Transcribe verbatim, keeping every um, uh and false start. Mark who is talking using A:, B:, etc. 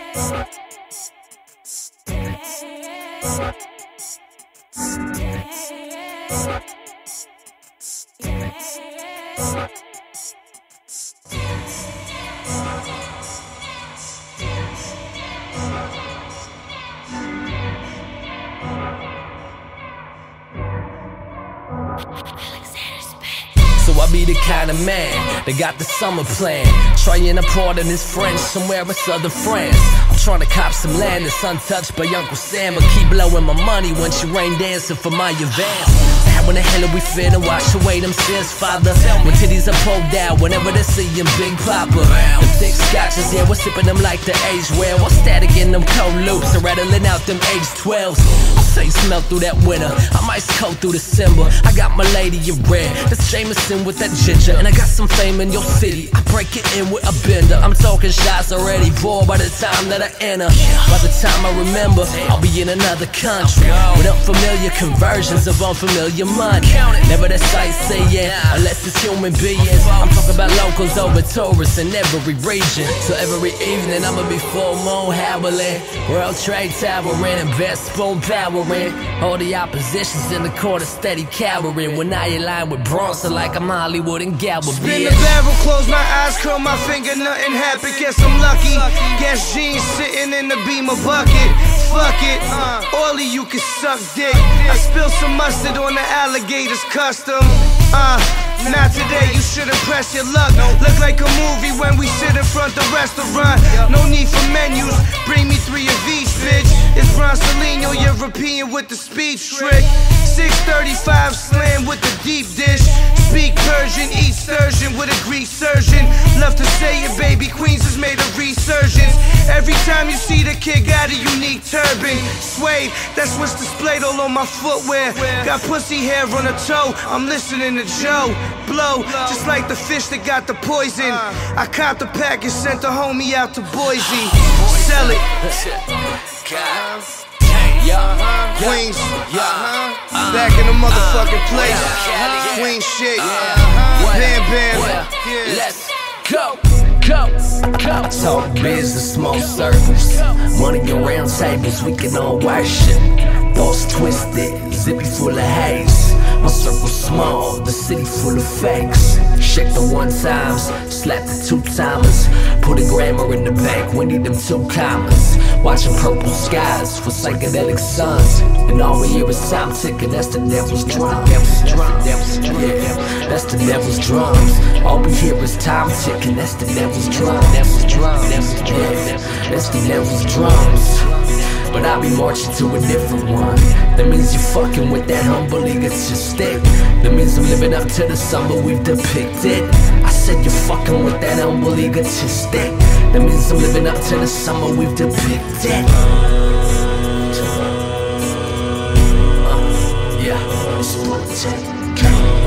A: So I be the kind of man that got the summer plan, trying to pardon his friends somewhere in southern France. I'm trying to cop some land that's untouched by Uncle Sam, but keep blowing my money when she rain dancing for my advance. How in the hell are we finna wash away them sins, father? When titties are pulled down whenever they see him Big Papa. The thick scotches, yeah, we're sipping them like the age well. I'm static in them cold loops and rattling out them age twelves. I say smell through that winter, I might coat through December. I got my lady in red, that's Jameson with that ginger, and I got some fame in your city. I break it in with a bender. I'm talking shots already poured by the time that I enter. By the time I remember, I'll be in another country with unfamiliar conversions of unfamiliar money. Never that sightseeing unless it's human beings. I'm talking about locals over tourists in every region. So every evening I'ma be full moon howling, World Trade Towering and best spoon powering. All the oppositions in the corner steady cowering. When I align with Bronson like I'm Hollywood and Galvin.
B: Spin the barrel, close my eyes, curl my finger, nothing happened. Guess I'm lucky. Guess jeans sitting in the Beamer bucket. Fuck it, all of you can suck dick. I spilled some mustard on the alligators custom. Uh, not today, you shouldn't press your luck. Look like a movie when we sit in front the restaurant. No need for menus, bring me three of each, bitch. It's Bronsolino, European with the speech trick. six thirty-five slam with the deep dish. Speak Persian, eat sturgeon with a Greek surgeon. Love to say it, baby, Queens has made a resurgence. Every time you see the kid got a unique turban. Suede, that's what's displayed all on my footwear. Got pussy hair on a toe, I'm listening to Joe blow, just like the fish that got the poison. I copped the package, sent the homie out to Boise. Sell it. Queens, back in the motherfucking place. Queen shit, bam bam.
A: Let's go, go, go. Talk business, small circles, money around tables, we can all worship. Thoughts twisted, zippy full of haze. My circle small, the city full of fakes. Shake the one times, slap the two timers. Put a grammar in the bank, we need them two commas. Watching purple skies for psychedelic suns, and all we hear is time ticking. That's the devil's drum. Devil's drum. Devil's drum. Yeah, that's the devil's drums. All we hear is time ticking. That's the devil's drum. Devil's drum. Devil's drum. Yeah, that's the devil's drums. But I'll be marching to a different one. That means you fucking with that humble egotistic. That means I'm living up to the summer we've depicted. I said you're fucking with that humble egotistic. That means I'm living up to the summer we've depicted. Uh, yeah, it's